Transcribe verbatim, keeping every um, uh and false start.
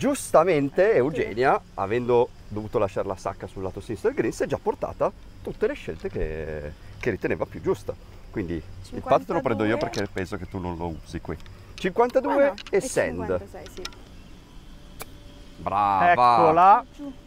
giustamente Eugenia, avendo dovuto lasciare la sacca sul lato sinistro del green, si è già portata tutte le scelte che, che riteneva più giusta. Quindi il pad te lo prendo io perché penso che tu non lo usi qui. cinquantadue Ah, no, e è send. cinquantasei, sì. Brava! Eccola. Giù.